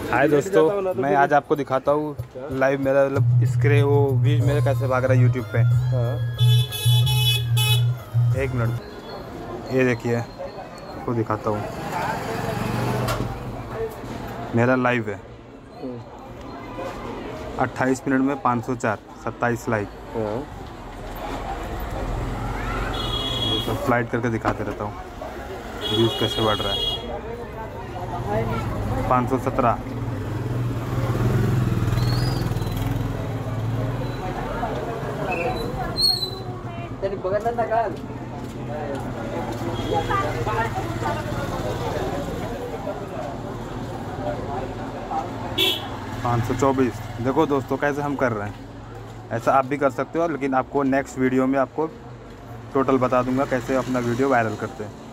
हाय दोस्तों, मैं आज आपको दिखाता हूँ लाइव मेरा मतलब स्क्रीन वो व्यूज मेरे कैसे भाग रहा है यूट्यूब पे। एक मिनट, ये देखिए आपको दिखाता हूँ। मेरा लाइव है 28 मिनट में 504 27 लाइक। तो फ्लाइट करके दिखाते रहता हूँ व्यूज कैसे बढ़ रहा है। 517 524। देखो दोस्तों कैसे हम कर रहे हैं, ऐसा आप भी कर सकते हो। लेकिन आपको नेक्स्ट वीडियो में आपको टोटल बता दूंगा कैसे अपना वीडियो वायरल करते हैं।